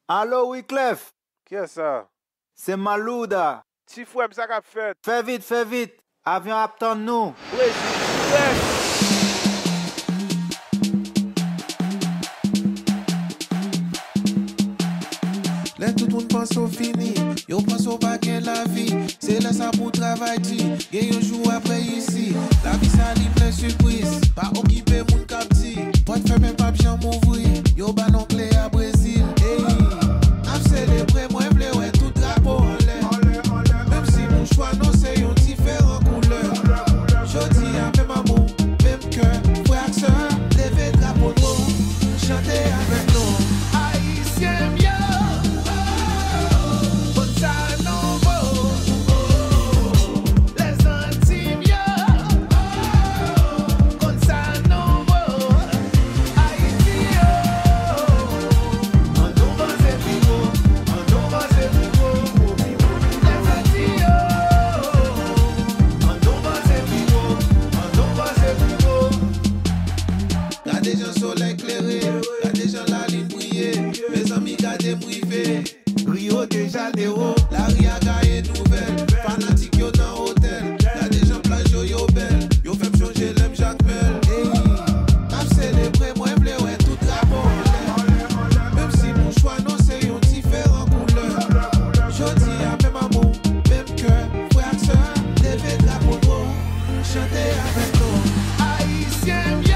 Allô, Wyclef? Qui est ça? C'est Malouda. Ti frère, ça qu'a fait? Fais vite. Avion attend nous. Oui, Là tout le monde pense au fini, yo pense au baguette la vie. C'est là ça pour travailler, et un jour après ici. La vie ça li plein surprise, pas occupé mon capti. Pas de faire même pas bien m'ouvrir, yo ban clé à Brésil. Hey, ap célébrer moi vle ouais tout drapeau en l'air. Même si mon choix non c'est un différent couleur. Jodi a même amour, même cœur, frère sœur, lever drapeau nous, chanter avec nous. Haïtien bien. Rio de Janeiro, la ria gagne nouvelle. Fanatique yo dans hôtel, y'a des gens plage yo belle. Yo fait changer l'aime Jacques Mel. Hey, ap célébrer moi vle ouais tout drapeau en l'air. Même si mon choix non c'est un différent couleur. Jodi a même amour, même cœur, frère sœur, lever drapeau nous, chanter avec nous. Haïtien bien.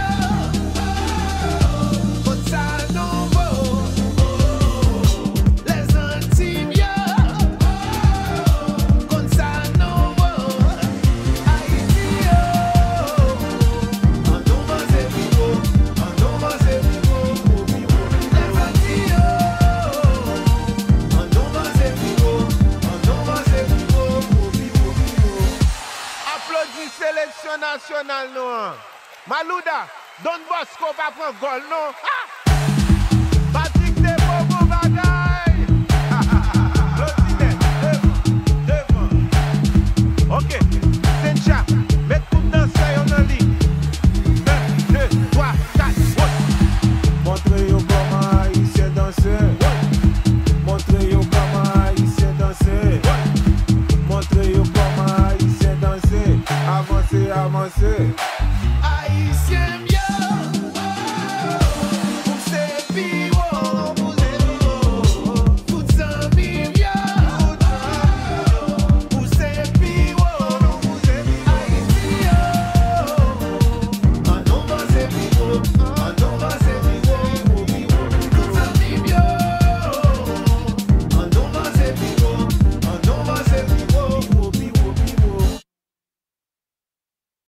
sélection nationale, non. Malouda, Don Bosco va prendre goal, non.